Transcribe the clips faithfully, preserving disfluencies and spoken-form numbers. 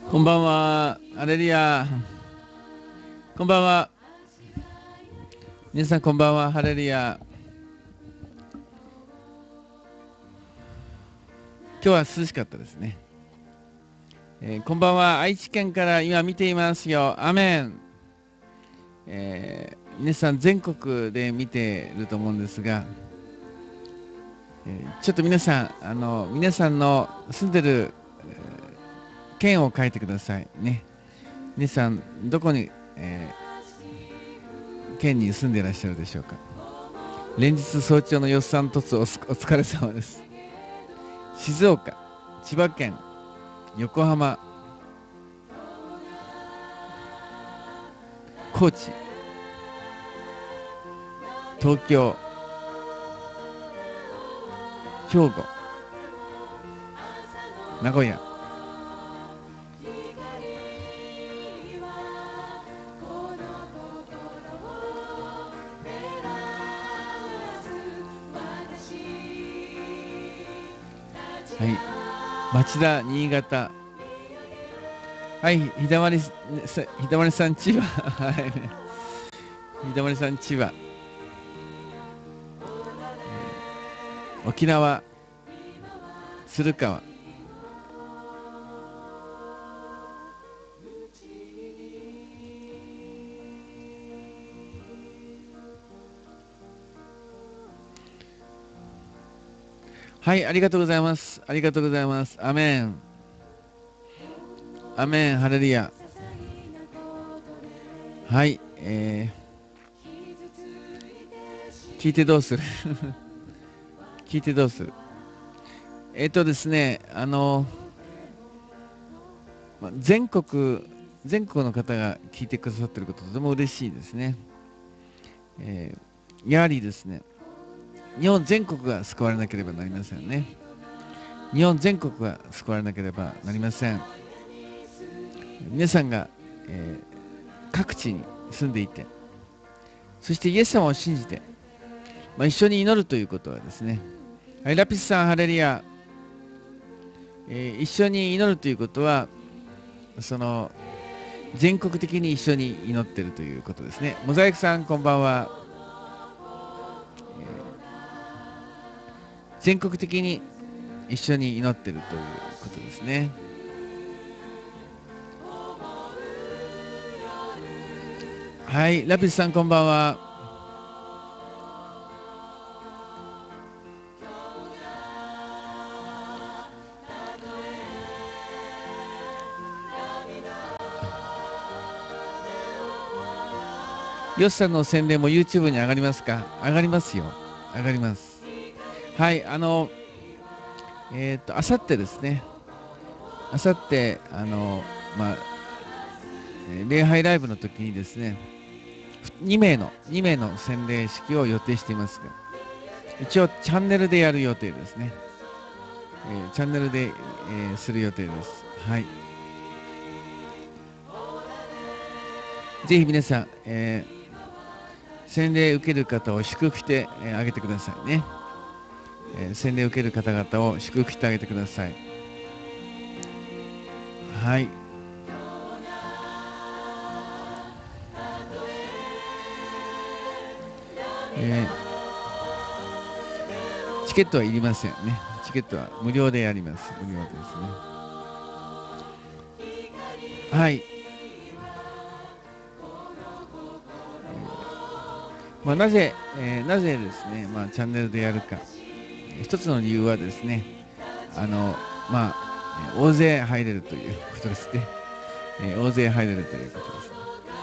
こんばんは。アレリア。こんばんは。皆さんこんばんは。ハレリア。今日は涼しかったですね。えーこんばんは。愛知県から今見ていますよ。アメン。えー皆さん全国で見ていると思うんですが、えーちょっと皆さん、あの、皆さんの住んでる県を書いてくださいね。皆さん、どこに、えー県に住んでいらっしゃるでしょうか。連日早朝のよっさん突おお疲れ様です。静岡、千葉県、横浜、高知、東京、兵庫、名古屋。はい。町田、新潟。はい。ひだまり、ひだまりさん、千葉。はい。ひだまりさん、千葉。沖縄、鶴川。はい。ありがとうございます。ありがとうございます。アメン。アメン。ハレルヤ。はい。えー、聞いてどうする聞いてどうするえっ、ー、とですね、あの、全国、全国の方が聞いてくださっていることとても嬉しいですね。えー、やはりですね、日本全国が救われなければなりませんね。日本全国が救われなければなりません。皆さんが、えー、各地に住んでいて、そしてイエス様を信じて、まあ、一緒に祈るということはですね、はい、ラピスさん、ハレリア、えー、一緒に祈るということは、その全国的に一緒に祈っているということですね。モザイクさん、こんばんは。全国的に一緒に祈っているということですね。はい、ラピスさん、こんばんは。ヨシさんの宣伝も YouTube に上がりますか？上がりますよ。上がります。はい、あの、えっ、ー、と、あさってですね。あさって、あの、まあ、礼拝ライブの時にですね、に名の、に名の洗礼式を予定していますが、一応チャンネルでやる予定ですね。えー、チャンネルで、えー、する予定です。はい。ぜひ皆さん、えー、洗礼受ける方を祝福してあ、えー、げてくださいね。えー、洗礼受ける方々を祝福してあげてください。はい。えー、チケットはいりませんね。チケットは無料でやります。無料ですね。はい。まあ、なぜ、えー、なぜですね、まあ、チャンネルでやるか。一つの理由はですね、あの、まあ、大勢入れるということですね。えー、大勢入れるということです。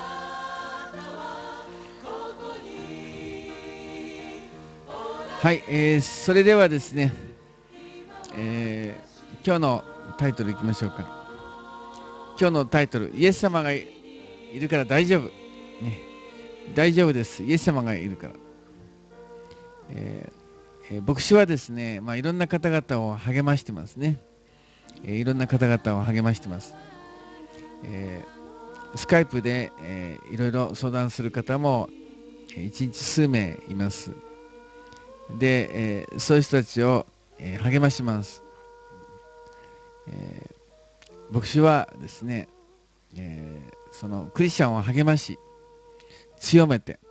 はい、えー、それではですね、えー、今日のタイトルいきましょうか。今日のタイトル、イエス様がいるから大丈夫。ね、大丈夫です。イエス様がいるから。えーえー牧師はですね、まあ、いろんな方々を励ましてますね。えーいろんな方々を励ましてます。えースカイプで、えーいろいろ相談する方も一日数名います。で、えーそういう人たちを、えー励まします。え牧師はですね、えー、そのクリスチャンを励まし強めて、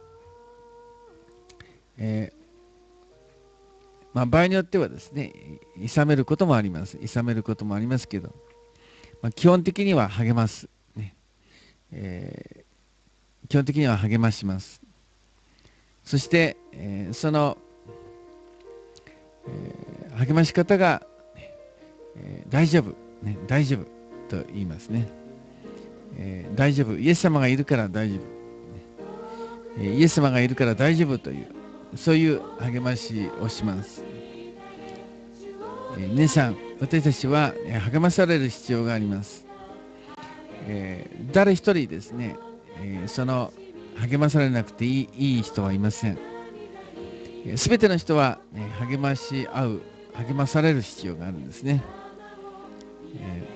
えーまあ、場合によってはですね、いさめることもあります。いさめることもありますけど、まあ、基本的には励ます、ねえー、基本的には励まします。そして、えー、その、えー、励まし方が、えー、大丈夫、ね、大丈夫と言いますね、えー、大丈夫、イエス様がいるから大丈夫、えー、イエス様がいるから大丈夫という、そういう励ましをします。えー、皆さん、私たちは励まされる必要があります。えー、誰一人ですね、えー、その励まされなくていい、いい人はいません。すべての人は、ね、励まし合う、励まされる必要があるんですね。え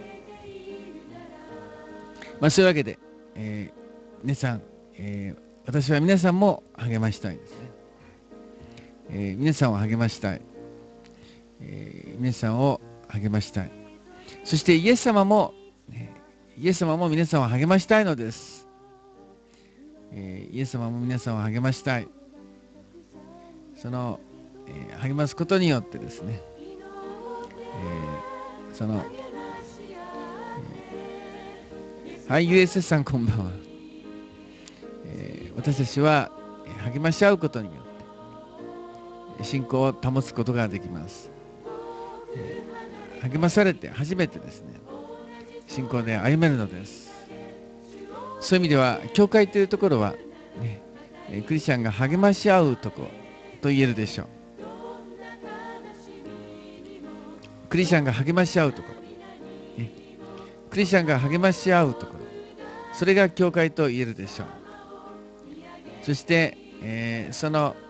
ーまあ、そういうわけで、えー、皆さん、えー、私は皆さんも励ましたいですね。えー、皆さんを励ましたい、えー。皆さんを励ましたい。そしてイエス様も、ね、イエス様も皆さんを励ましたいのです。えー、イエス様も皆さんを励ましたい。その、えー、励ますことによってですね、えー、その、えー、はい、ユーエスエス さんこんばんは。えー、私たちは励まし合うことによって信仰を保つことができます。えー、励まされて初めてですね、信仰で歩めるのです。そういう意味では、教会というところは、ね、クリスチャンが励まし合うところと言えるでしょう。クリスチャンが励まし合うところ、ね、クリスチャンが励まし合うところ、それが教会と言えるでしょう。そして、えー、その、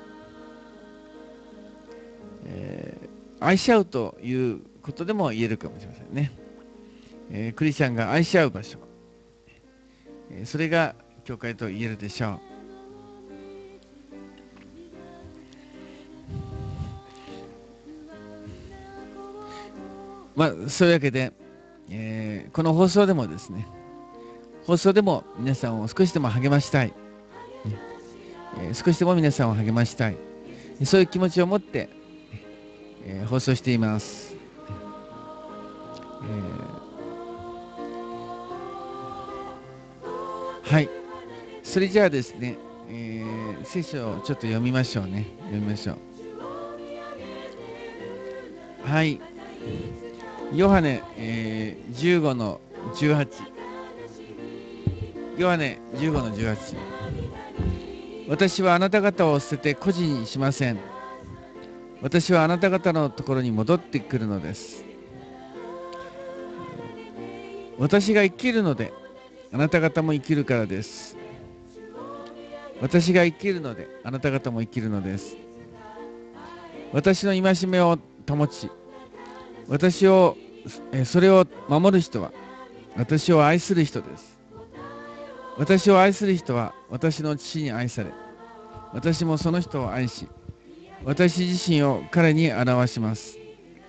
えー、愛し合うということでも言えるかもしれませんね。えー、クリスチャンが愛し合う場所、えー、それが教会と言えるでしょう。まあ、そういうわけで、えー、この放送でもですね、放送でも皆さんを少しでも励ましたい、ねえー、少しでも皆さんを励ましたい、そういう気持ちを持って、えー、放送しています。えー、はい。それじゃあですね、えー、聖書をちょっと読みましょうね。読みましょう。はい。ヨハネ、えー、じゅうごのじゅうはち。ヨハネじゅうごのじゅうはち。私はあなた方を捨てて孤児にしません。私はあなた方のところに戻ってくるのです。私が生きるので、あなた方も生きるからです。私が生きるので、あなた方も生きるのです。私の戒めを保ち、私を、それを守る人は、私を愛する人です。私を愛する人は、私の父に愛され、私もその人を愛し、私自身を彼に表します。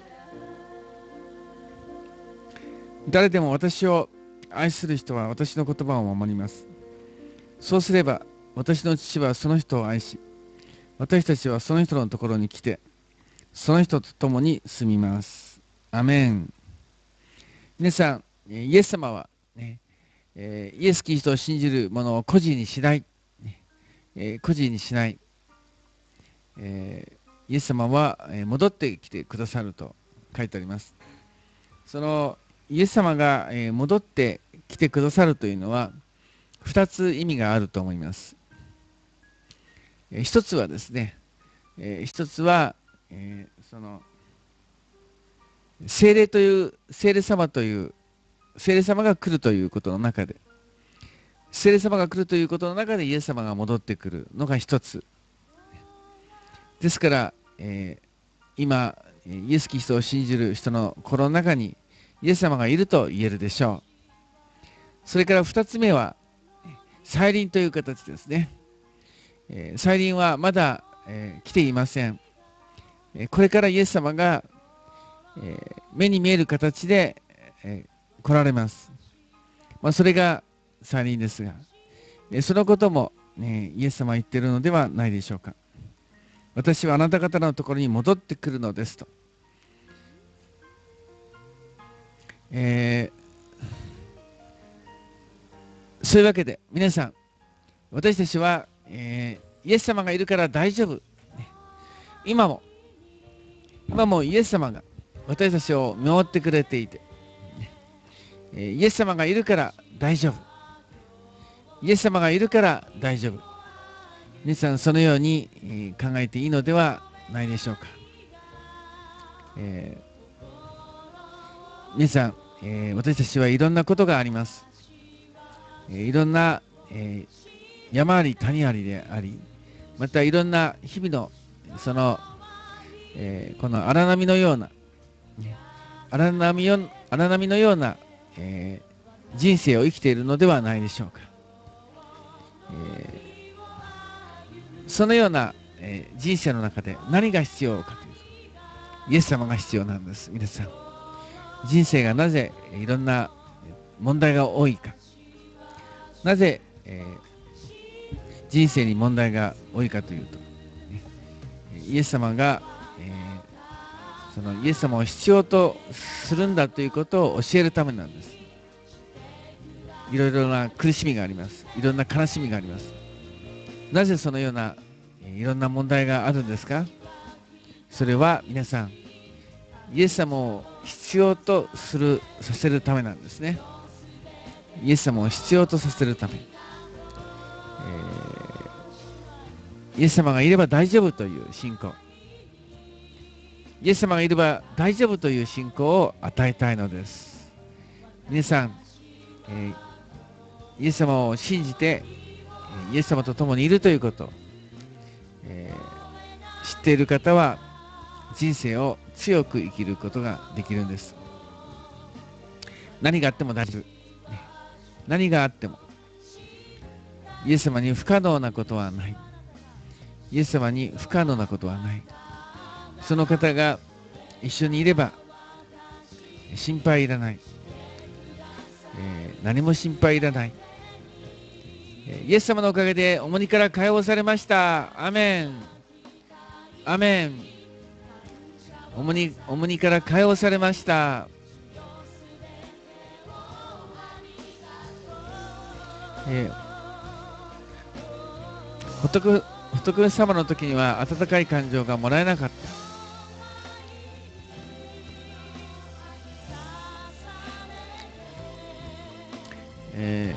誰でも私を愛する人は私の言葉を守ります。そうすれば、私の父はその人を愛し、私たちはその人のところに来て、その人と共に住みます。アメン。皆さん、イエス様は、ねえー、イエス・キリストを信じる者を孤児にしない、えー、孤児にしない、えー、イエス様は戻ってきてくださると書いてあります。そのイエス様が戻ってきてくださるというのはふたつ意味があると思います。一つはですね、一つは、えー、その聖霊という聖霊様という聖霊様が来るということの中で、聖霊様が来るということの中でイエス様が戻ってくるのが一つですから、えー、今イエス・キリストを信じる人の心の中にイエス様がいると言えるでしょう。それから二つ目は再臨という形ですね。えー、再臨はまだ、えー、来ていません。えー、これからイエス様が、えー、目に見える形で、えー、 来られます。まあ、それが再臨ですが、そのことも、ね、イエス様は言っているのではないでしょうか。私はあなた方のところに戻ってくるのですと。えー、そういうわけで皆さん、私たちは、えー、イエス様がいるから大丈夫。今も、今もイエス様が私たちを見守ってくれていて、イエス様がいるから大丈夫。イエス様がいるから大丈夫。皆さん、そのように考えていいのではないでしょうか。えー、皆さん、えー、私たちはいろんなことがあります。えー、いろんな、えー、山あり谷ありであり、またいろんな日々のその、えー、この荒波のような、ね、荒波よ荒波のような、えー、人生を生きているのではないでしょうか。えー、そのような、えー、人生の中で何が必要かというと、イエス様が必要なんです。皆さん、人生がなぜいろんな問題が多いか、なぜ、えー、人生に問題が多いかというと、ね、イエス様が、えー、そのイエス様を必要とするんだということを教えるためなんです。いろいろな苦しみがあります。いろんな悲しみがあります。なぜそのようないろんな問題があるんですか？それは皆さん、イエス様を必要とするさせるためなんですね。イエス様を必要とさせるため、えー、イエス様がいれば大丈夫という信仰、イエス様がいれば大丈夫という信仰を与えたいのです。皆さん、えー、イエス様を信じてイエス様と共にいるということ、えー、知っている方は人生を強く生きることができるんです。何があっても大丈夫。何があってもイエス様に不可能なことはない。イエス様に不可能なことはない。その方が一緒にいれば心配いらない。えー、何も心配いらない。イエス様のおかげで重荷から解放されました。アメン。アメン。重荷、重荷から解放されました。えー、仏、仏様の時には温かい感情がもらえなかった。え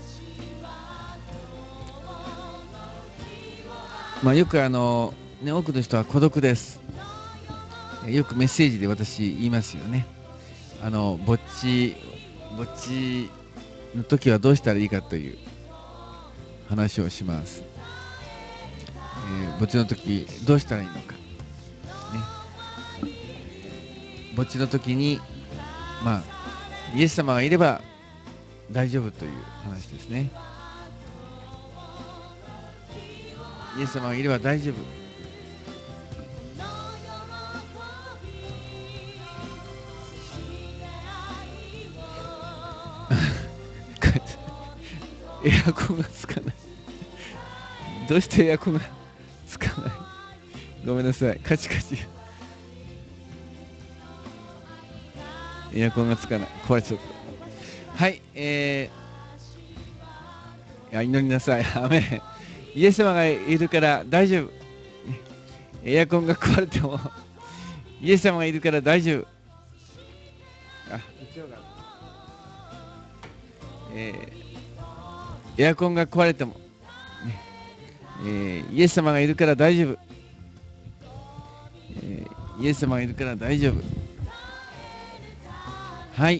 ー、まあよくあの、ね、多くの人は孤独です。よくメッセージで私言いますよね。あの、ぼっち、ぼっちの時はどうしたらいいかという話をします。えー、ぼっちの時どうしたらいいのか。ね。ぼっちの時に、まあ、イエス様がいれば大丈夫という話ですね。イエス様がいれば大丈夫。エアコンがつかない。どうしてエアコンがつかない。ごめんなさい。カチカチ。エアコンがつかない。壊れちゃった。はい、えー、いや祈りなさい。アメン。イエス様がいるから大丈夫。エアコンが壊れてもイエス様がいるから大丈夫。あ、一応が、えー、エアコンが壊れても、ね、えー、イエス様がいるから大丈夫。えー、イエス様がいるから大丈夫。はい。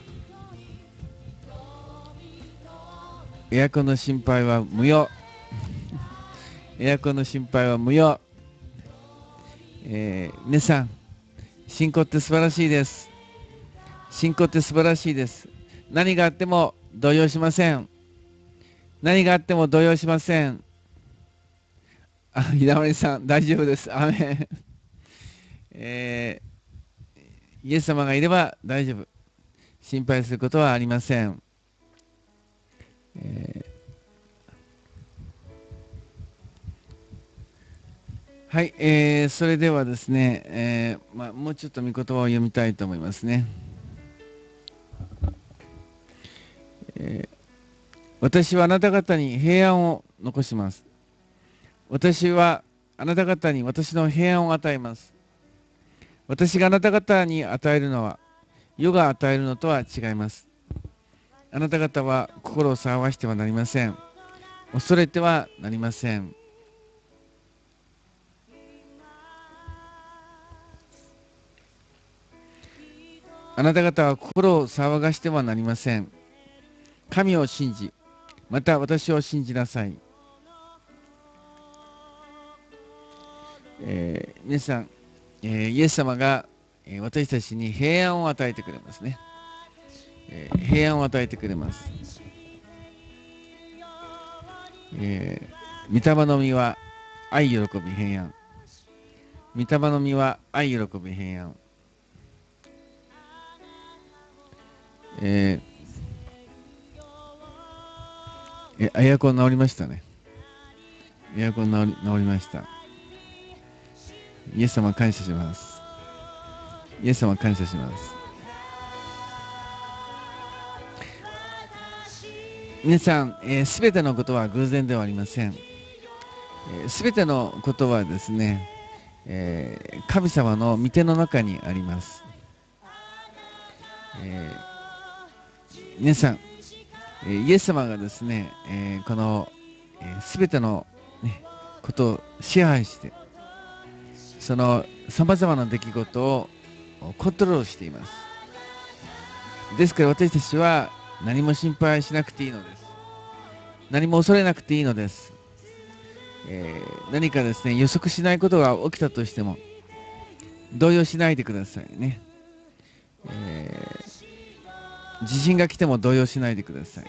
エアコンの心配は無用。エアコンの心配は無用。えー、皆さん、信仰って素晴らしいです。信仰って素晴らしいです。何があっても動揺しません。何があっても動揺しません。あ、ひだまりさん、大丈夫です。アメン。えー、イエス様がいれば大丈夫。 心配することはありません。えーはい、えーそれではですね、えーまあ、もうちょっと御言葉を読みたいと思いますね。えー私はあなた方に平安を残します。私はあなた方に私の平安を与えます。私があなた方に与えるのは、世が与えるのとは違います。あなた方は心を騒がしてはなりません。恐れてはなりません。あなた方は心を騒がしてはなりません。神を信じ、また私を信じなさい。えー皆さん、えーイエス様が、えー私たちに平安を与えてくれますね。えー平安を与えてくれます。えー御霊の実は愛、喜び、平安。御霊の実は愛、喜び、平安。えー、えエアコン治りましたね。エアコン治り治りました。イエス様感謝します。イエス様感謝します。皆さん、すべ、えー、てのことは偶然ではありません。すべ、えー、てのことはですね、えー、神様の御手の中にあります。えー、皆さん、えー、イエス様がですね、えー、このすべ、えー、ての、ね、ことを支配して、そのさまざまな出来事をコントロールしています。ですから私たちは何も心配しなくていいのです。何も恐れなくていいのです。えー、何かですね、予測しないことが起きたとしても、動揺しないでくださいね。えー、地震が来ても動揺しないでください。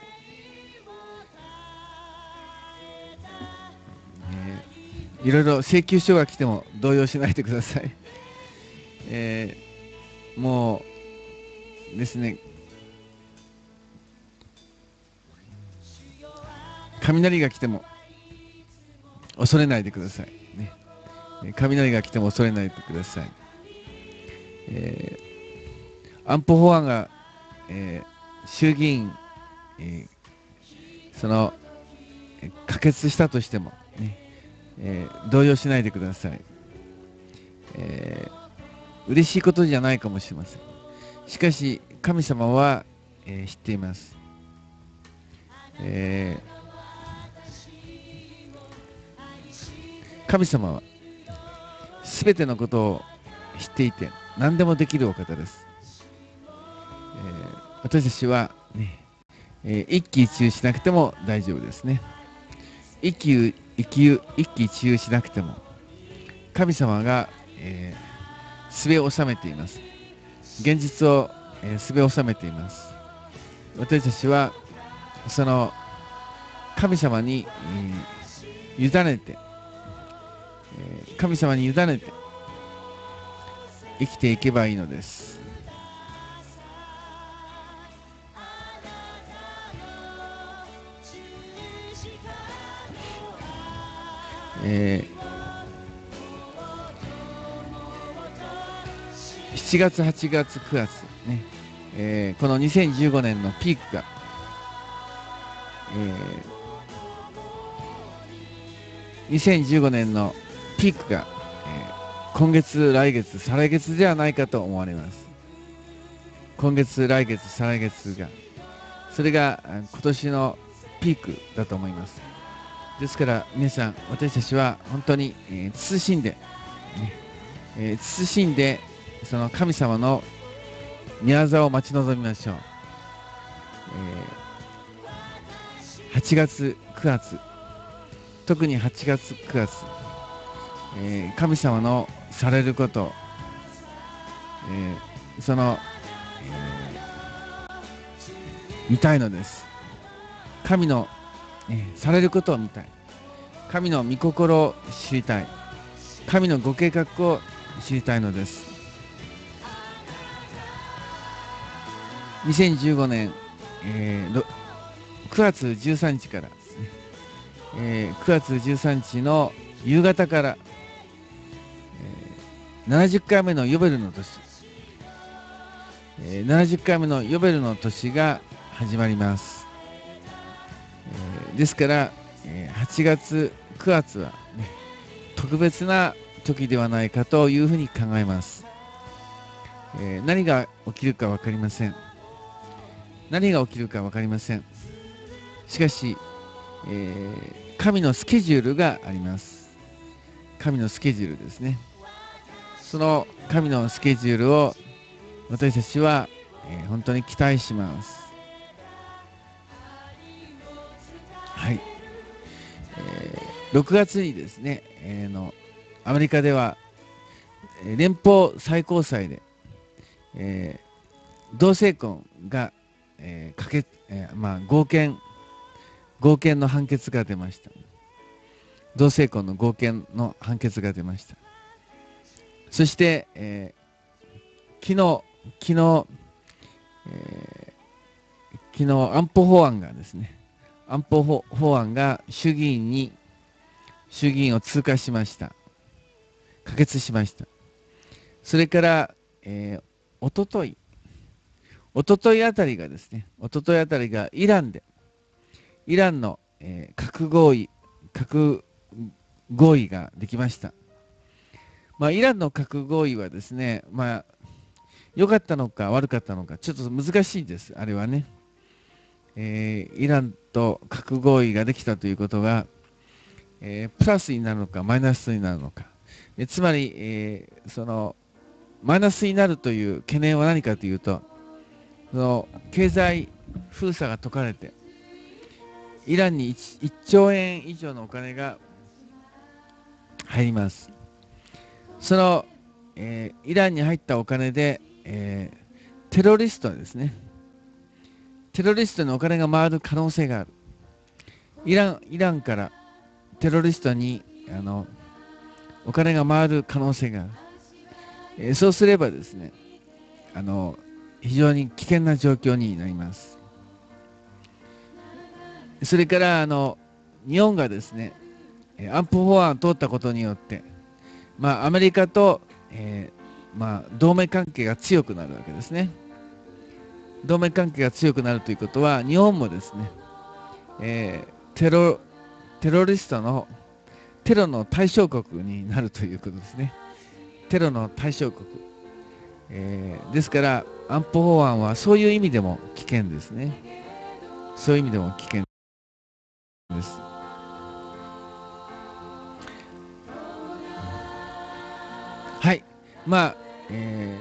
えー、いろいろ請求書が来ても動揺しないでください。えー、もうですね、雷が来ても恐れないでください。ね、雷が来ても恐れないでください。えー、安保法案が、えー、衆議院、えー、その可決したとしても、ねえー、動揺しないでください。えー、嬉しいことじゃないかもしれません。しかし神様は、えー、知っています。えー、神様はすべてのことを知っていて何でもできるお方です。えー、私たちは、ねえー、一喜一憂しなくても大丈夫ですね。一喜一憂一喜一憂しなくても神様が、えー、すべを収めています。現実を、えー、すべ収めています。私たちはその神様に、えー、委ねて、えー、神様に委ねて生きていけばいいのです。えー、しちがつ、はちがつ、くがつ、ねえー、このにせんじゅうごねんのピークが、えー、にせんじゅうごねんのピークが、えー、今月、来月、再来月ではないかと思われます。今月、来月、再来月が、それが今年のピークだと思います。ですから皆さん、私たちは本当に、えー、慎んで、ねえー、慎んでその神様の御業を待ち望みましょう。えー、はちがつ、くがつ、特にはちがつ、くがつ、えー、神様のされること、えー、その、えー、見たいのです。神の、えー、されることを見たい。神の御心を知りたい。神のご計画を知りたいのです。 にせんじゅうごねん、えー、くがつじゅうさんにちからですね、えー、くがつじゅうさんにちの夕方から、えー、ななじゅっかいめのヨベルの年、えー、ななじゅっかいめのヨベルの年が始まります。えー、ですから、えー、はちがつ、くがつは、ね、特別な時ではないかというふうに考えます。えー、何が起きるか分かりません。何が起きるか分かりません。しかし、えー、神のスケジュールがあります。神のスケジュールですね。その神のスケジュールを私たちは、えー、本当に期待します。はい。えー、ろくがつにですね、えー、のアメリカでは連邦最高裁で、えー、同性婚が、えーかけえーまあ、合憲合憲の判決が出ました。同性婚の合憲の判決が出ました。そして、えー、昨日昨日、えー、昨日安保法案がですね安保法法案が衆議院に衆議院を通過しました。可決しました。それから、えー、おとといおとといあたりがですねおとといあたりがイランでイランの、えー、核合意核合意ができました。まあ、イランの核合意はですね、まあ、良かったのか悪かったのか、ちょっと難しいです、あれはね。えー、イランと核合意ができたということが、えー、プラスになるのか、マイナスになるのか。えつまり、えー、その、マイナスになるという懸念は何かというと、その経済封鎖が解かれて、イランに 1, いっちょうえん以上のお金が入ります。その、えー、イランに入ったお金で、えー、テロリストですね。テロリストにお金が回る可能性がある。イラン、イランからテロリストにあのお金が回る可能性がある。えー、そうすればですね、あの非常に危険な状況になります。それからあの日本がですね、安保法案を通ったことによって、まあ、アメリカと、えーまあ、同盟関係が強くなるわけですね。同盟関係が強くなるということは、日本もですね、えー、テロ、テロリストのテロの対象国になるということですね。テロの対象国。えー、ですから、安保法案はそういう意味でも危険ですね。そういう意味でも危険です。はい。まあ、え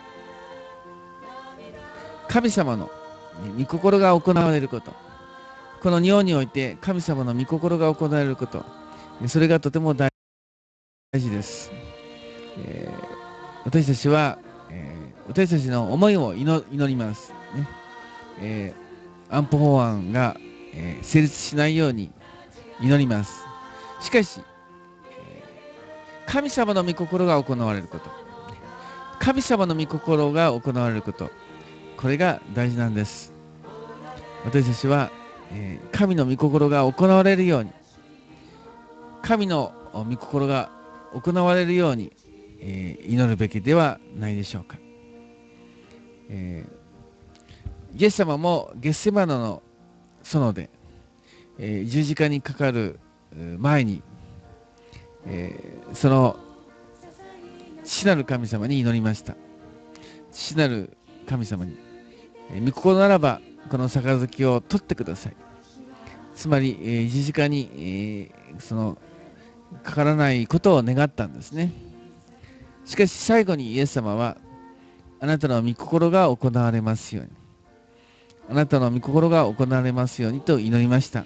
ー、神様の御心が行われること。この日本において神様の御心が行われること。それがとても大事です。えー、私たちは、えー、私たちの思いを祈ります、ね。えー、安保法案が、えー、成立しないように祈ります。しかし、えー、神様の御心が行われること。神様の御心が行われること。これが大事なんです。私たちは、えー、神の御心が行われるように、神の御心が行われるように、えー、祈るべきではないでしょうか。えー、イエス様もゲッセマナの園で、えー、十字架にかかる前に、えー、その父なる神様に祈りました。父なる神様に、えー、御心ならばこの杯を取ってください。つまり、えー、十字架に、えー、そのかからないことを願ったんですね。しかし最後にイエス様は、あなたの御心が行われますように、あなたの御心が行われますようにと祈りました。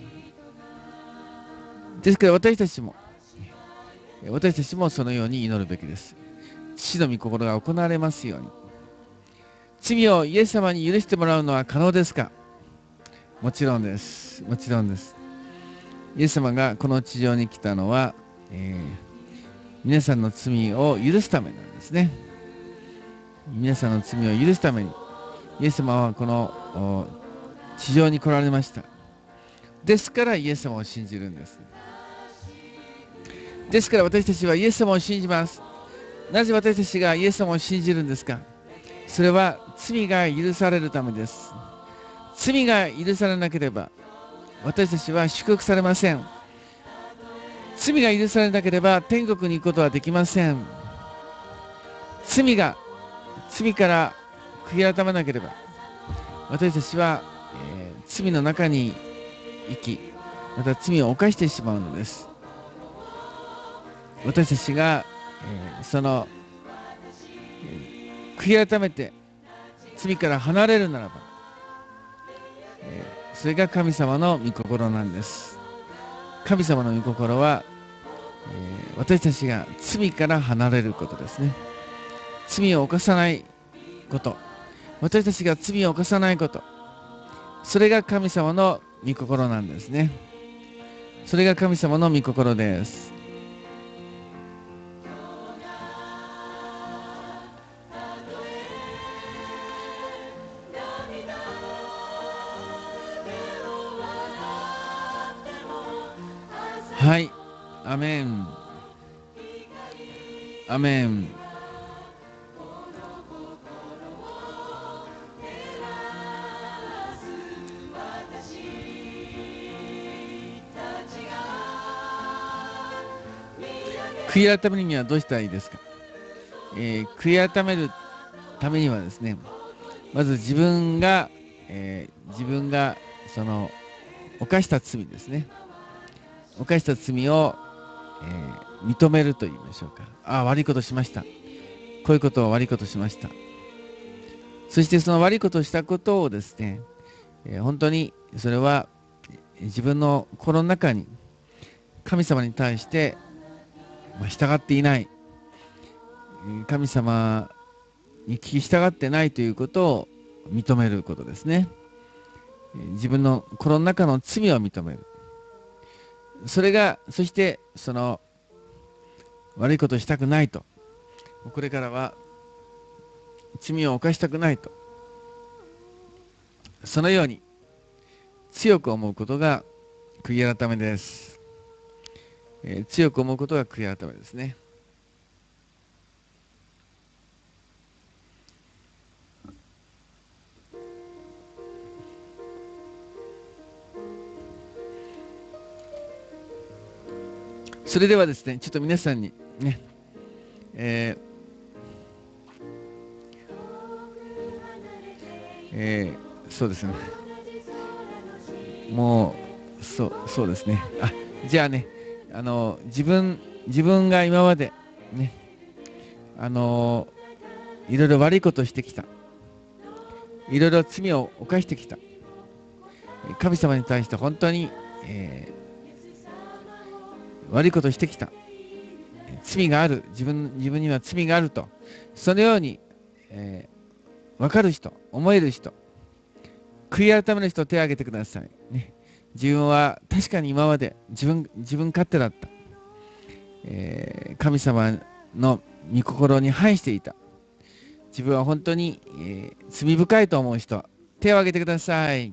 ですから私たちも私たちもそのように祈るべきです。父の御心が行われますように。罪をイエス様に許してもらうのは可能ですか？もちろんです。もちろんです。イエス様がこの地上に来たのは、えー、皆さんの罪を許すためなんですね。皆さんの罪を許すためにイエス様はこの地上に来られました。ですからイエス様を信じるんです。ですから私たちはイエス様を信じます。なぜ私たちがイエス様を信じるんですか？それは罪が許されるためです。罪が許されなければ私たちは祝福されません。罪が許されなければ天国に行くことはできません。罪が罪から悔い改めなければ私たちは、えー、罪の中に生き、また罪を犯してしまうのです。私たちが、えー、その、えー、悔い改めて罪から離れるならば、えー、それが神様の御心なんです。神様の御心は、えー、私たちが罪から離れることですね。罪を犯さないこと、私たちが罪を犯さないこと、それが神様の御心なんですね。それが神様の御心です。はい、アメン。アメン。悔い改めるにはどうしたらいいですか？えー、悔い改めるためにはですね、まず自分が、えー、自分がその犯した罪ですね。犯した罪を、えー、認めると言いましょうか。ああ、悪いことしました。こういうことを悪いことしました。そしてその悪いことをしたことをですね、えー、本当にそれは自分の心の中に神様に対してまあ、従っていない、神様に聞き従ってないということを認めることですね。自分の心の中の罪を認める。それが、そしてその悪いことをしたくないと。これからは罪を犯したくないと。そのように強く思うことが悔い改めです。えー、強く思うことが悔い改めですね。それではですね、ちょっと皆さんにね、えーえー、そうですね。もう、そう、そうですね。あ、じゃあね、あの、自分、自分が今まで、ね、あの、いろいろ悪いことをしてきた。いろいろ罪を犯してきた。神様に対して本当に、えー、悪いことをしてきた。罪がある。自分、自分には罪があると。そのように、えー、分かる人、思える人、悔い改める人、手を挙げてください。ね、自分は確かに今まで自分、自分勝手だった。えー、神様の御心に反していた。自分は本当に、えー、罪深いと思う人、手を挙げてください。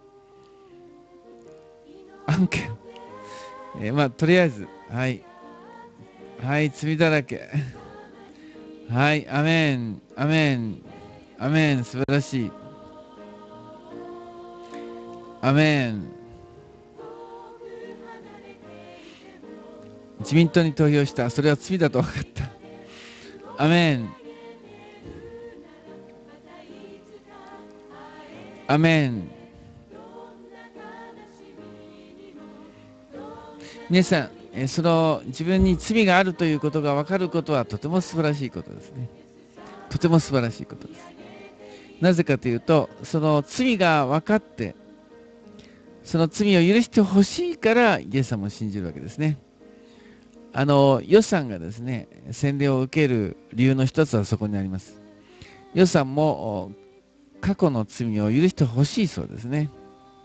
案件、えー、まあ、とりあえず、はい。はい、罪だらけ。はい、アメン、アメン、アメン、素晴らしい。アメン。自民党に投票した。それは罪だと分かった。アメン。アメン。皆さん、えその自分に罪があるということが分かることはとても素晴らしいことですね。とても素晴らしいことです。なぜかというと、その罪が分かって、その罪を許してほしいからイエス様を信じるわけですね。あの、予算がですね、洗礼を受ける理由の一つはそこにあります。予算も過去の罪を許してほしいそうですね。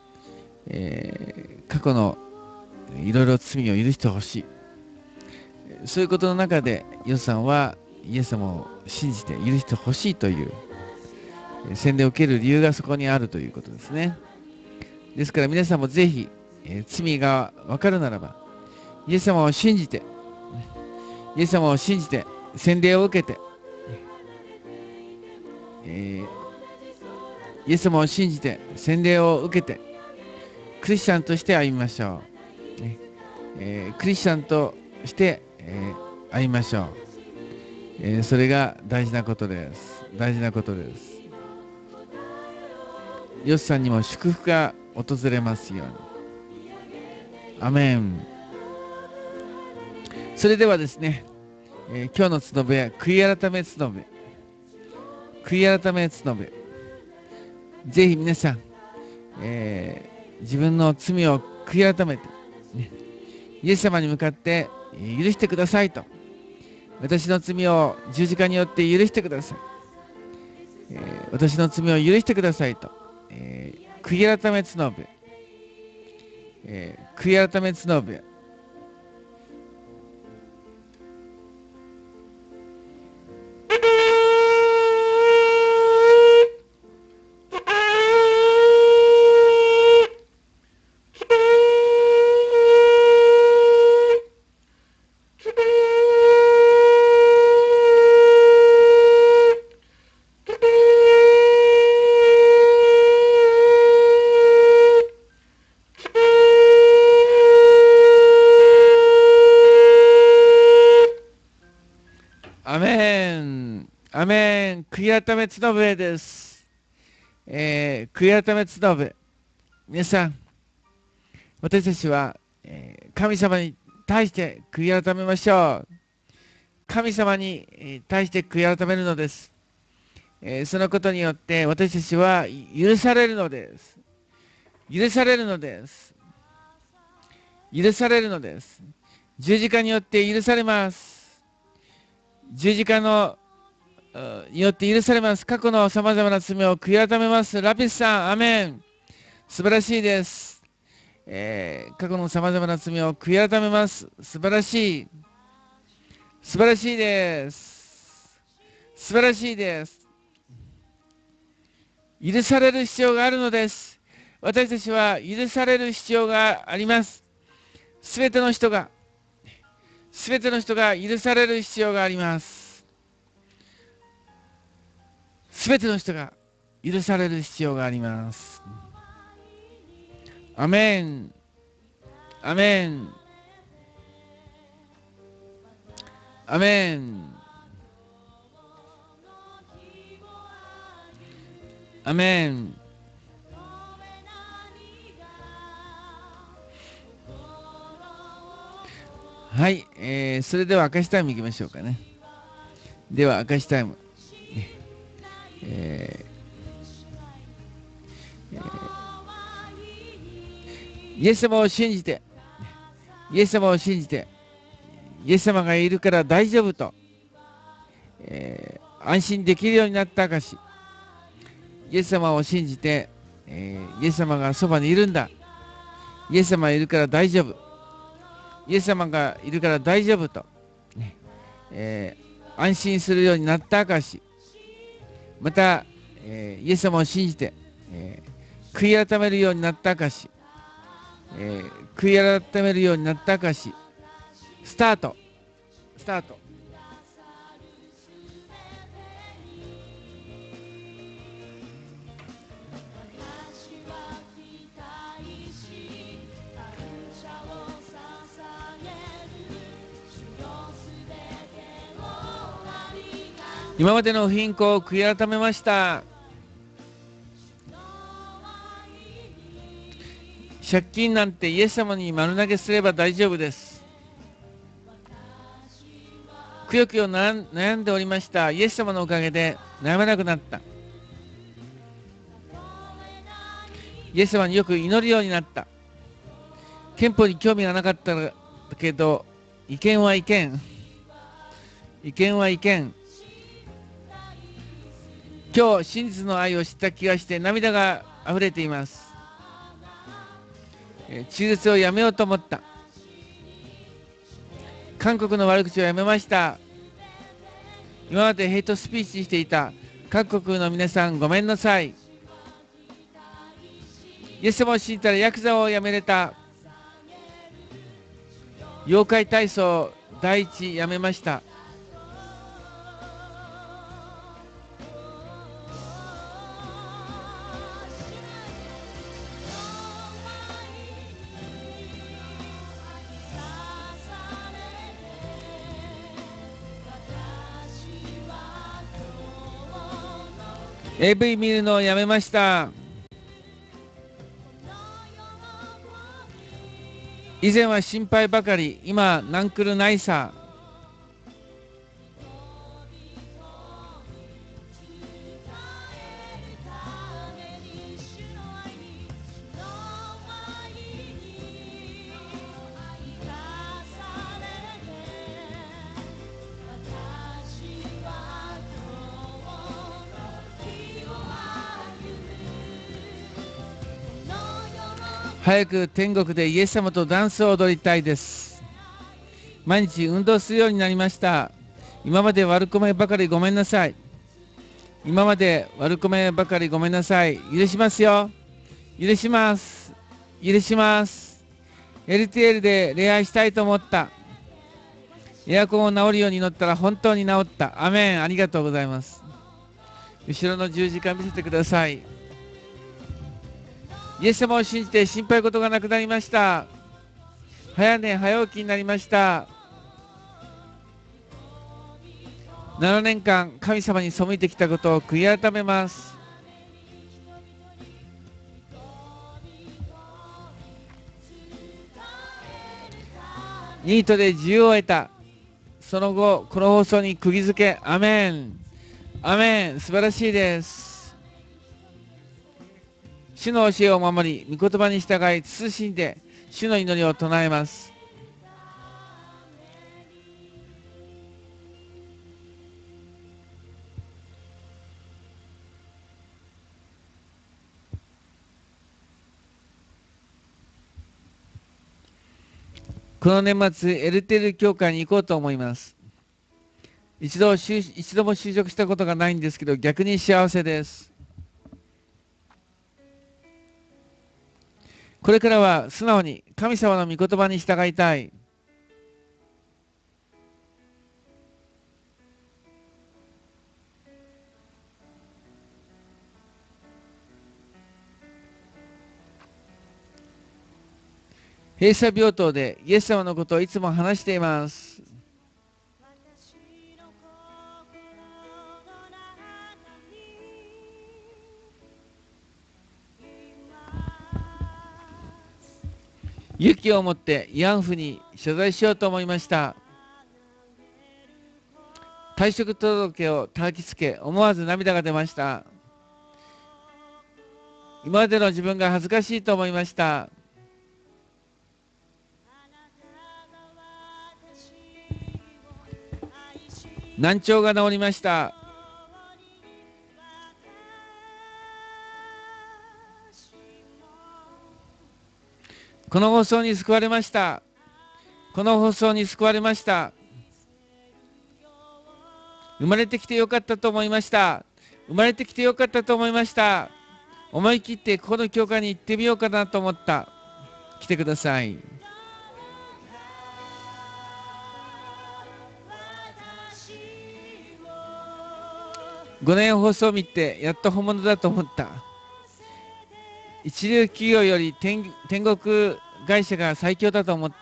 えー、過去のいろいろ罪を許してほしい。そういうことの中で、予算はイエス様を信じて許してほしいという、 洗礼を受ける理由がそこにあるということですね。ですから皆さんもぜひ、えー、罪が分かるならば、イエス様を信じて、イエス様を信じて、洗礼を受けて、えー、イエス様を信じて、洗礼を受けて、クリスチャンとして歩みましょう。ねえー、クリスチャンとして、えー、歩みましょう、えー。それが大事なことです。大事なことです。ヨシさんにも祝福が訪れますように。アメン。それではですね、えー、今日のつのべは悔い改めつのべ。悔い改めつのべ。ぜひ皆さん、えー、自分の罪を悔い改めて、ね、イエス様に向かって許してくださいと。私の罪を十字架によって許してください。えー、私の罪を許してくださいと。えー、悔い改めつのべ。えー、悔い改めつのべ。アメン、アメン、悔い改めつのべです。えー、悔い改めつのべ。皆さん、私たちは、えー、神様に対して悔い改めましょう。神様に対して悔い改めるのです。えー、そのことによって私たちは許されるのです。許されるのです。許されるのです。十字架によって許されます。十字架のによって許されます。過去のさまざまな罪を悔い改めます。ラピスさん、アメン。素晴らしいです。えー、過去のさまざまな罪を悔い改めます。素晴らしい。素晴らしいです。素晴らしいです。許される必要があるのです。私たちは許される必要があります。すべての人が、すべての人が許される必要があります。すべての人が許される必要があります。アメン。アメン。アメン。アメン。はい、えー、それでは明かしタイムいきましょうかね。では明かしタイム。えーえー、イエス様を信じて、イエス様を信じて、イエス様がいるから大丈夫と、えー、安心できるようになった証。イエス様を信じて、えー、イエス様がそばにいるんだ。イエス様がいるから大丈夫。イエス様がいるから大丈夫と、えー、安心するようになった証。また、えー、イエス様を信じて、えー、悔い改めるようになった証。えー、悔い改めるようになった証。スタート。スタート。今までの不貧困を悔い改めました。借金なんてイエス様に丸投げすれば大丈夫です。くよくよ悩んでおりました。イエス様のおかげで悩まなくなった。イエス様によく祈るようになった。憲法に興味がなかったけど、意見は意見。意見は意見。今日真実の愛を知った気がして涙が溢れています。えー、中絶をやめようと思った。韓国の悪口をやめました。今までヘイトスピーチしていた各国の皆さんごめんなさい。イエス様を信じたらヤクザをやめれた。妖怪体操第一やめました。エーブイ 見るのをやめました。以前は心配ばかり、今なんくるないさ。早く天国でイエス様とダンスを踊りたいです。毎日運動するようになりました。今まで悪こめばかりごめんなさい。今まで悪こめばかりごめんなさい。許しますよ。許します。許します。エルティーエル で恋愛したいと思った。エアコンを直るように乗ったら本当に治った。アメン。ありがとうございます。後ろの十字架見せてください。イエス様を信じて心配事がなくなりました。早寝早起きになりました。ななねんかん神様に背いてきたことを悔い改めます。ニートで自由を得た。その後この放送に釘付け。アメン。アメン。素晴らしいです。主の教えを守り、御言葉に従い、慎んで主の祈りを唱えます。この年末、エルテル教会に行こうと思います。一度、一度も就職したことがないんですけど、逆に幸せです。これからは素直に神様の御言葉に従いたい。閉鎖病棟でイエス様のことをいつも話しています。勇気を持って慰安婦に謝罪しようと思いました。退職届を叩きつけ、思わず涙が出ました。今までの自分が恥ずかしいと思いました。難聴が治りました。この放送に救われました。この放送に救われました。生まれてきてよかったと思いました。生まれてきてよかったと思いました。思い切ってここの教会に行ってみようかなと思った。来てください。ごねん放送を見てやっと本物だと思った。一流企業より 天, 天国会社が最強だと思った。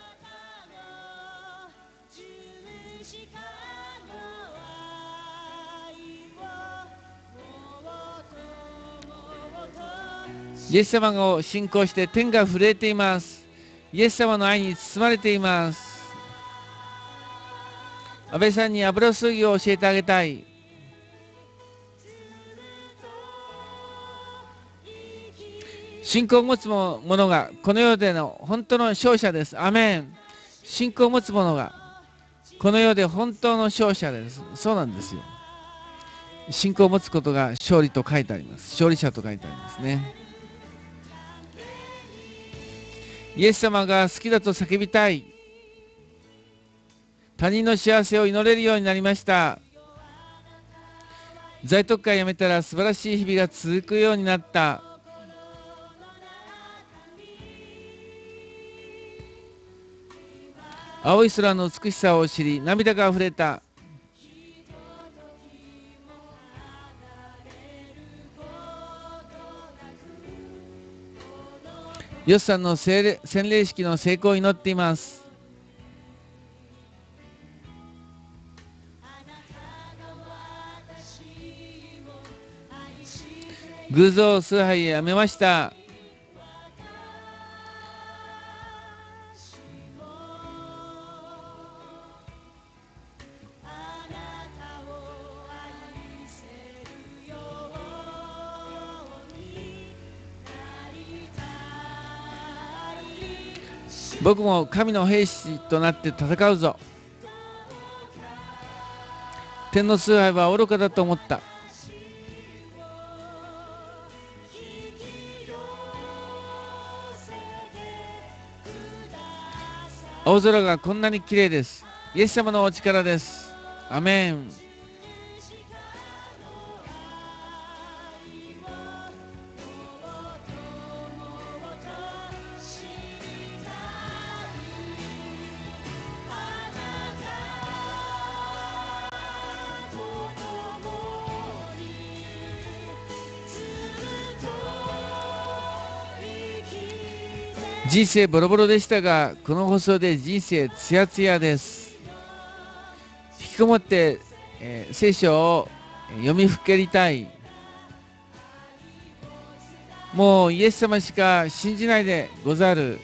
イエス様を信仰して天が震えています。イエス様の愛に包まれています。安倍さんに油注ぎを教えてあげたい。信仰を持つ者がこの世での本当の勝者です。アメン。信仰を持つ者がこの世で本当の勝者です。そうなんですよ。信仰を持つことが勝利と書いてあります。勝利者と書いてありますね。イエス様が好きだと叫びたい。他人の幸せを祈れるようになりました。 在特会辞めたら素晴らしい日々が続くようになった。青い空の美しさを知り、涙があふれた。ヨスさんの洗礼洗礼式の成功を祈っています。偶像崇拝やめました。僕も神の兵士となって戦うぞ。天の崇拝は愚かだと思った。青空がこんなに綺麗です。イエス様のお力です。アメン。人生ボロボロでしたが、この放送で人生ツヤツヤです。引きこもって、えー聖書を読みふけりたい。もうイエス様しか信じないでござる。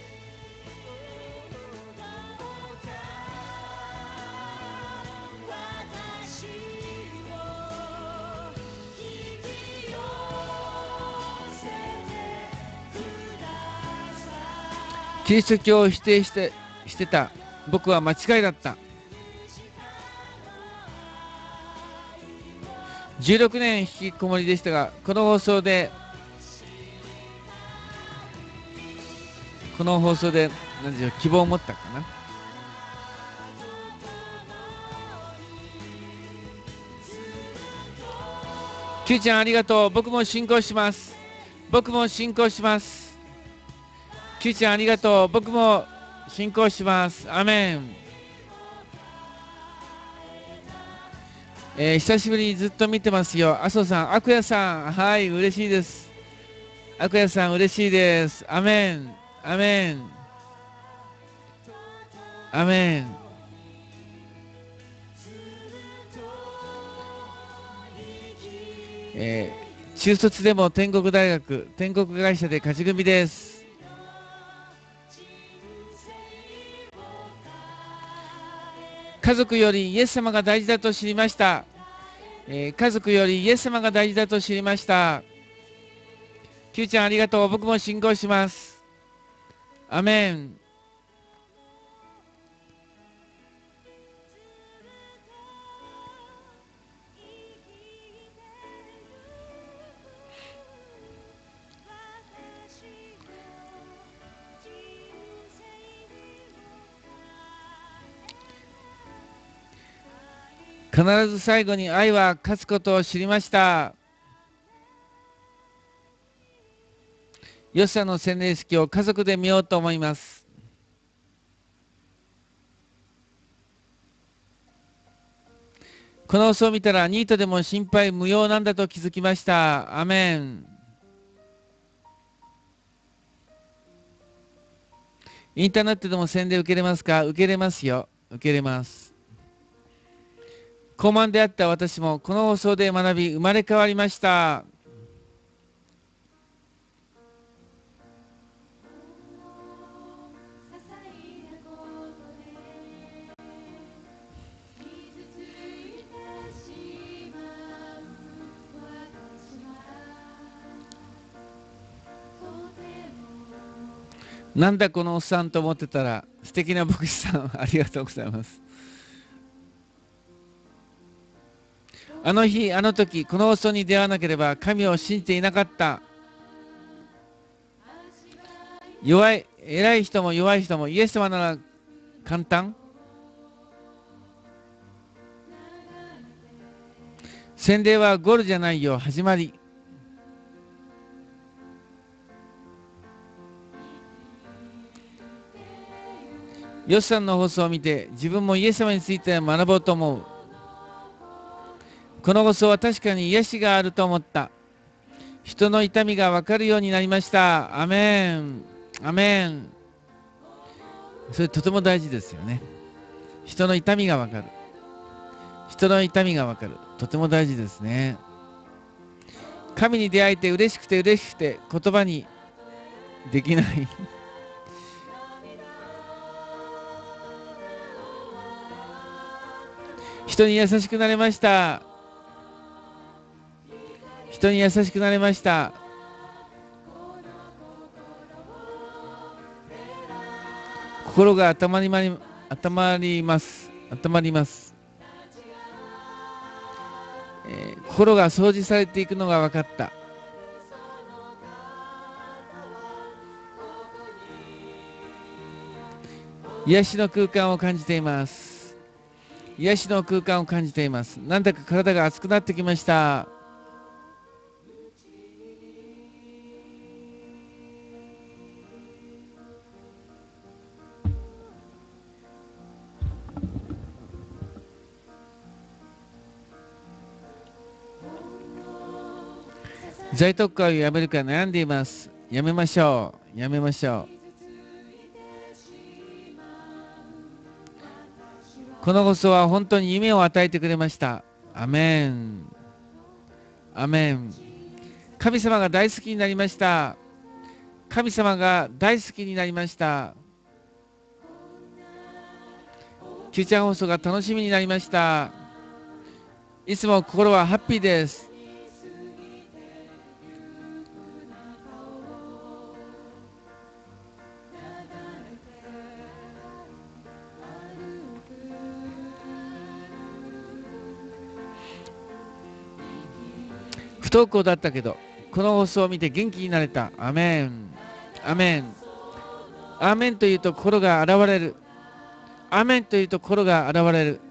キリスト教を否定してしてた。僕は間違いだった。じゅうろくねん引きこもりでしたが、この放送でこの放送で何でしょう、希望を持ったかな。キューちゃんありがとう。僕も信仰します。僕も信仰します。キューちゃんありがとう。僕も信仰します。アメン。えー、久しぶりにずっと見てますよ。麻生さん、アクヤさん、はい、嬉しいです。アクヤさん、嬉しいです。アメン、アメン、アメン。えー、中卒でも天国大学、天国会社で勝ち組です。家族よりイエス様が大事だと知りました。えー、家族よりイエス様が大事だと知りました。キューちゃんありがとう。僕も信仰します。アメン。必ず最後に愛は勝つことを知りました。ヨシさんの洗礼式を家族で見ようと思います。この放送を見たらニートでも心配無用なんだと気づきました。アメン。インターネットでも洗礼受けれますか？受けれますよ。受けれます。高慢であった私もこの放送で学び生まれ変わりました。なんだこのおっさんと思ってたら素敵な牧師さんありがとうございます。あの日あの時この放送に出会わなければ神を信じていなかった。弱い偉い人も弱い人もイエス様なら簡単。 洗礼はゴールじゃないよ、始まり。ヨシさんの放送を見て自分もイエス様について学ぼうと思う。この放送は確かに癒しがあると思った。人の痛みが分かるようになりました。アメン。アメン。それとても大事ですよね。人の痛みが分かる。人の痛みが分かる。とても大事ですね。神に出会えて嬉しくて嬉しくて言葉にできない。人に優しくなれました。人に優しくなれました。心が温まりまり、温まります。温まります。えー心が掃除されていくのが分かった。癒しの空間を感じています。癒しの空間を感じています。なんだか体が熱くなってきました。在特会をやめるか悩んでいます。やめましょう。やめましょう。この放送は本当に夢を与えてくれました。アメン。アメン。神様が大好きになりました。神様が大好きになりました。Qちゃん放送が楽しみになりました。いつも心はハッピーです。不登校だったけど、この放送を見て元気になれた。アメン。アメン。アーメンというと心が現れる。アーメンというと心が現れる。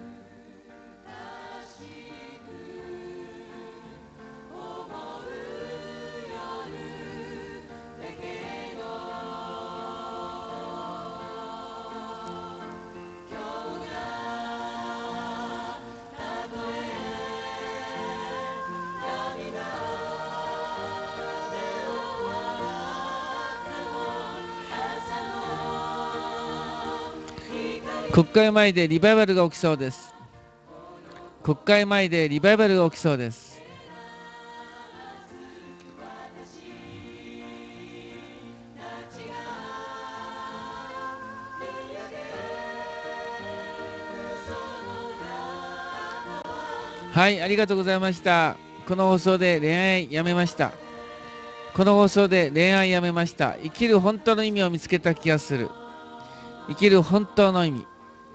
国会前でリバイバルが起きそうです。国会前でリバイバルが起きそうです。はい、ありがとうございました。この放送で恋愛やめました。この放送で恋愛やめました。生きる本当の意味を見つけた気がする。生きる本当の意味。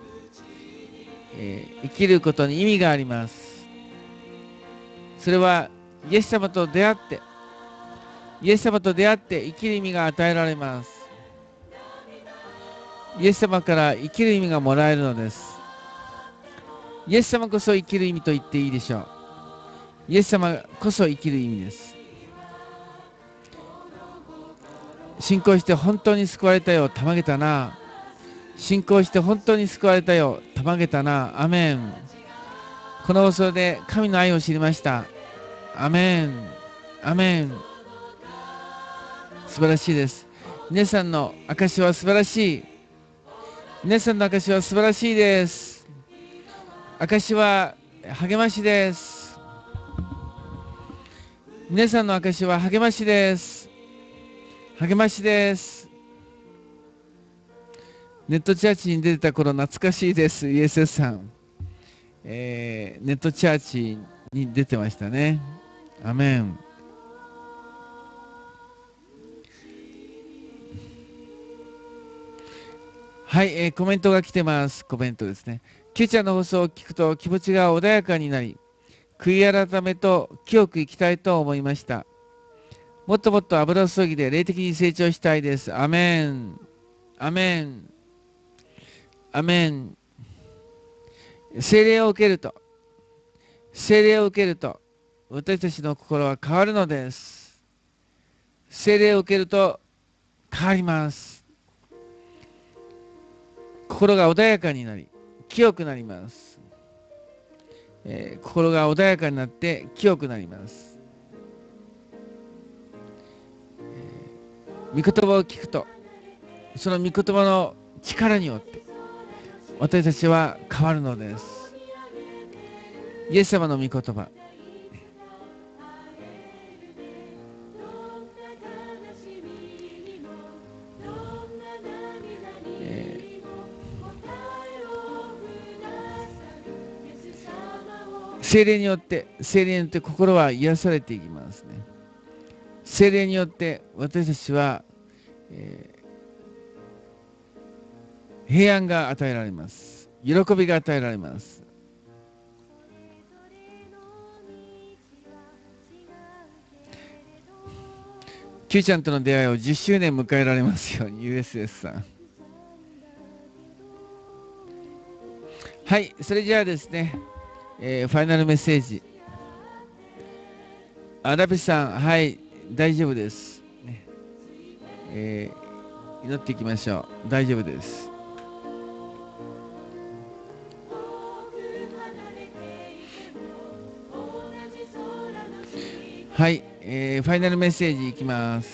えー生きることに意味があります。それはイエス様と出会って、イエス様と出会って生きる意味が与えられます。イエス様から生きる意味がもらえるのです。イエス様こそ生きる意味と言っていいでしょう。イエス様こそ生きる意味です。信仰して本当に救われたよ、たまげたな。信仰して本当に救われたよ、たまげたな。アメン。この放送で神の愛を知りました。アメン。アメン。素晴らしいです。皆さんの証は素晴らしい。皆さんの証は素晴らしいです。証は励ましです。皆さんの証は励ましです。励ましです。ネットチャーチに出てた頃懐かしいです。イエスエス さん、えー、ネットチャーチに出てましたね。アメン。はい、えーコメントが来てます。コメントですね。Qちゃんの放送を聞くと気持ちが穏やかになり、悔い改めと清く生きたいと思いました。もっともっと油注ぎで霊的に成長したいです。アメン。アメン。アメン。聖霊を受けると聖霊を受けると私たちの心は変わるのです。聖霊を受けると変わります。心が穏やかになり清くなります。えー心が穏やかになって清くなります。御言葉を聞くとその御言葉の力によって私たちは変わるのです。イエス様の御言葉、えー聖霊によって聖霊によって心は癒されていきますね。聖霊によって私たちは、えー平安が与えられます。喜びが与えられます。Q ちゃんとの出会いをじゅっしゅうねん迎えられますように。 ユーエスエス さん、はい、それじゃあですね、えーファイナルメッセージ。あ、ラピスさん、はい、大丈夫です、ねえー祈っていきましょう。大丈夫です。はい、えーファイナルメッセージいきます。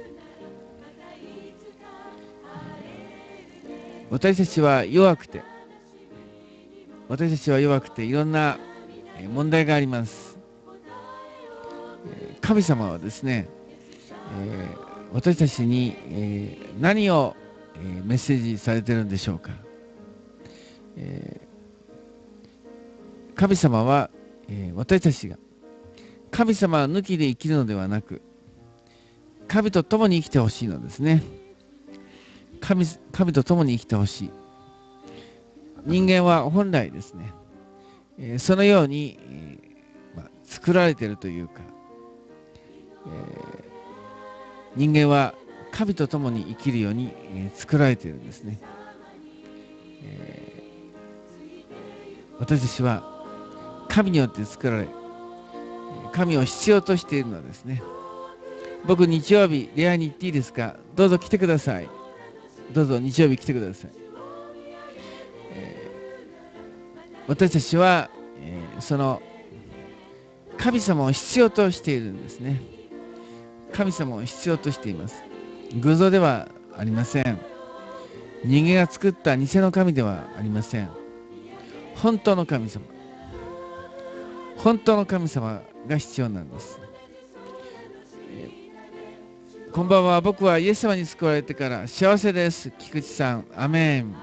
私たちは弱くて私たちは弱くていろんなえー問題があります。えー神様はですね、えー私たちに、えー何を、えーメッセージされているんでしょうか。えー神様は、えー私たちが神様抜きで生きるのではなく神と共に生きてほしいのですね。神神と共に生きてほしい。人間は本来ですね、えーそのように、えーまあ、作られているというか、えー人間は神と共に生きるように、えー作られているんですね。えー私たちは神によって作られ、神を必要としているのですね。僕、日曜日、礼拝に行っていいですか？どうぞ来てください。どうぞ日曜日来てください。えー私たちは、えーその神様を必要としているんですね。神様を必要としています。偶像ではありません。人間が作った偽の神ではありません。本当の神様。本当の神様が必要なんです。えーこんばんは。僕はイエス様に救われてから幸せです。菊池さん。アメン。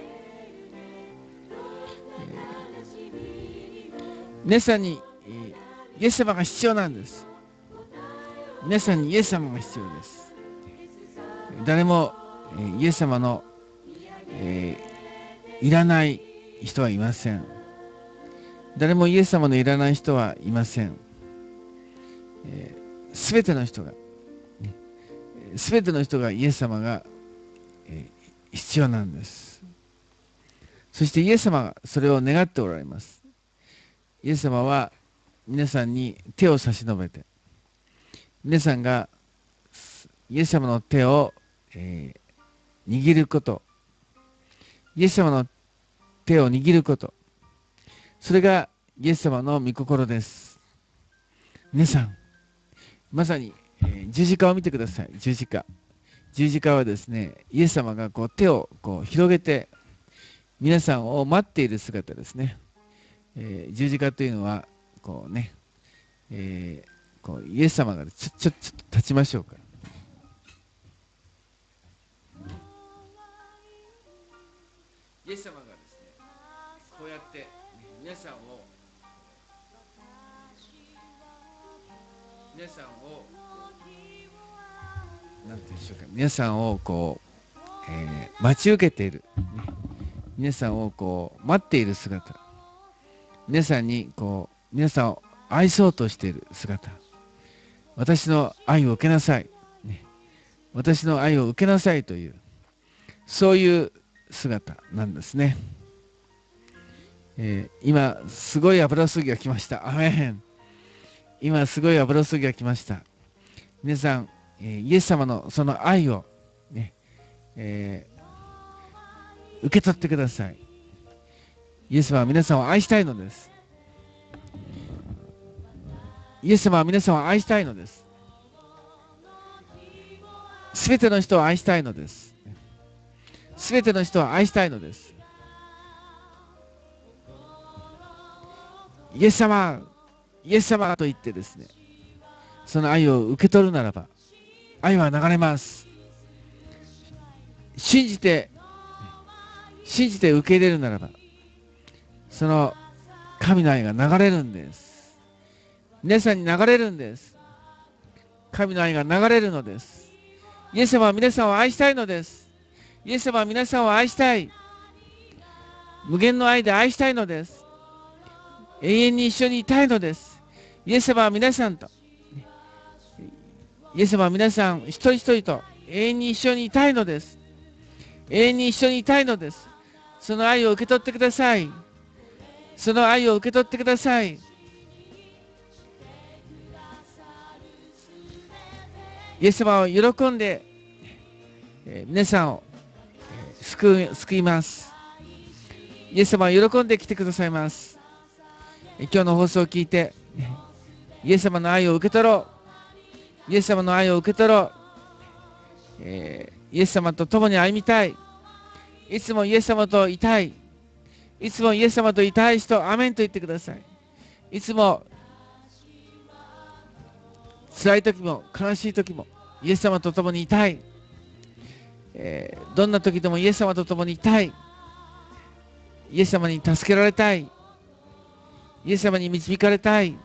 皆さんに、えーイエス様が必要なんです。皆さんにイエス様が必要です。誰も、えーイエス様の、えーいらない人はいません。誰もイエス様のいらない人はいません。すべ、えー、ての人が、すべての人がイエス様が、えー必要なんです。そしてイエス様がそれを願っておられます。イエス様は皆さんに手を差し伸べて、皆さんがイエス様の手を、えー握ること、イエス様の手を握ること、それがイエス様の御心です。皆さん、まさに、えー十字架を見てください。十字架。十字架はですね、イエス様がこう手をこう広げて皆さんを待っている姿ですね。えー十字架というのはこうね、えーこうイエス様がちょちょちょっと立ちましょうか。イエス様がですね、こうやって、ね、皆さんを皆さんをなんていうんでしょうか、皆さんをこう、えー待ち受けている、ね、皆さんをこう待っている姿、皆さんにこう皆さんを愛そうとしている姿、私の愛を受けなさい、ね、私の愛を受けなさいというそういう姿なんですね。 えー今、すごい油注ぎが来ました。アメン。今、すごい油注ぎが来ました。皆さん、えーイエス様のその愛を、ねえー受け取ってください。イエス様は皆さんを愛したいのです。イエス様は皆さんを愛したいのです。すべての人を愛したいのです。すべての人を愛したいのです。イエス様、イエス様と言ってですね、その愛を受け取るならば、愛は流れます。信じて、信じて受け入れるならば、その神の愛が流れるんです。皆さんに流れるんです。神の愛が流れるのです。イエス様は皆さんを愛したいのです。イエス様は皆さんを愛したい。無限の愛で愛したいのです。永遠に一緒にいたいのです。イエス様は皆さんと、イエス様は皆さん一人一人と永遠に一緒にいたいのです。永遠に一緒にいたいのです。その愛を受け取ってください。その愛を受け取ってください。イエス様を喜んで、えー皆さんを、えー救う救います。イエス様は喜んで来てくださいます。えー今日の放送を聞いて、イエス様の愛を受け取ろう。イエス様の愛を受け取ろう。えーイエス様と共に歩みたい。いつもイエス様といたい。いつもイエス様といたい人、アメンと言ってください。いつも辛い時も悲しい時もイエス様と共にいたい。えーどんな時でもイエス様と共にいたい。イエス様に助けられたい。イエス様に導かれたい。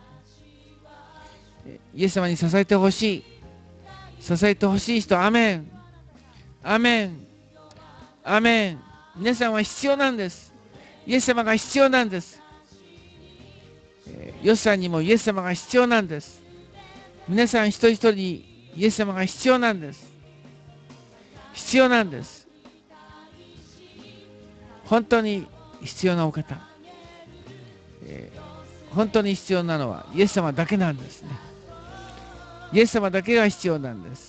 イエス様に支えてほしい。支えてほしい人、アメン。アメン。アメン。皆さんは必要なんです。イエス様が必要なんです。えーヨシさんにもイエス様が必要なんです。皆さん一人一人にイエス様が必要なんです。必要なんです。本当に必要なお方。えー本当に必要なのはイエス様だけなんですね。イエス様だけが必要なんです。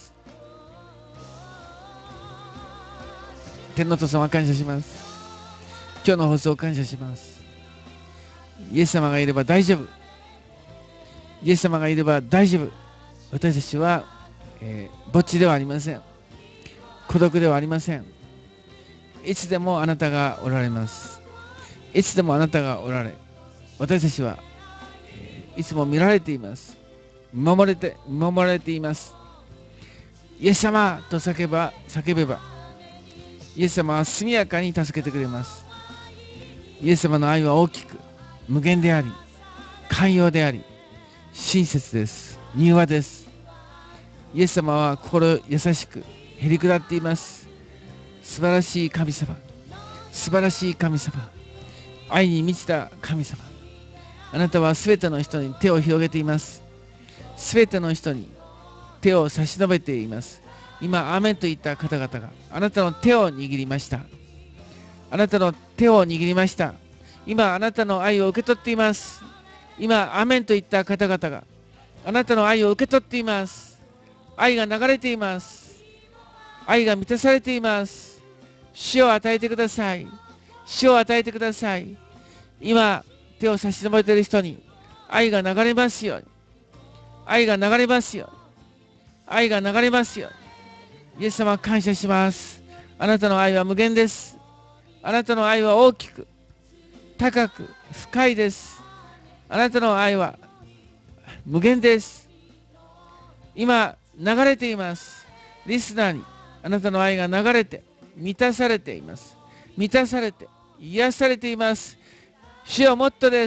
天の父様感謝します。今日の放送を感謝します。イエス様がいれば大丈夫。イエス様がいれば大丈夫。私たちは、えー、ぼっちではありません。孤独ではありません。いつでもあなたがおられます。いつでもあなたがおられ、私たちは、えーいつも見られています。見守れて、見守られています。イエス様と叫ば、叫べば、イエス様は速やかに助けてくれます。イエス様の愛は大きく、無限であり、寛容であり、親切です。柔和です。イエス様は心優しく、へりくだっています。素晴らしい神様。素晴らしい神様。愛に満ちた神様。あなたはすべての人に手を広げています。すべての人に手を差し伸べています。今、アーメンと言った方々があなたの手を握りました。あなたの手を握りました。今、あなたの愛を受け取っています。今、アーメンと言った方々があなたの愛を受け取っています。愛が流れています。愛が満たされています。死を与えてください。死を与えてください。今、手を差し伸べている人に愛が流れますように。愛が流れますように。愛が流れますように。イエス様、感謝します。あなたの愛は無限です。あなたの愛は大きく、高く、深いです。あなたの愛は無限です。今、流れています。リスナーにあなたの愛が流れて、満たされています。満たされて、癒されています。主よ、もっとです。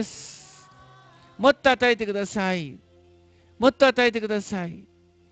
もっと与えてください。もっと与えてください。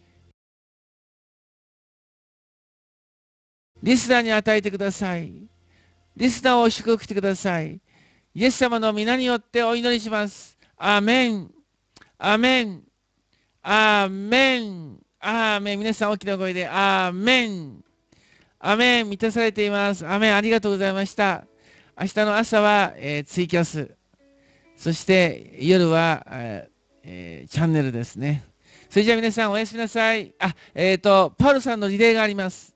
リスナーに与えてください。リスナーを祝福してください。イエス様の皆によってお祈りします。アーメン。アーメン。アーメン。アーメン。皆さん大きな声で、アーメン。アーメン。満たされています。アーメン。ありがとうございました。 明日の朝は、えーツイキャス。そして夜は、えーえーチャンネルですね。それじゃあ皆さんおやすみなさい。あ、えっ、と、パウルさんのリレーがあります。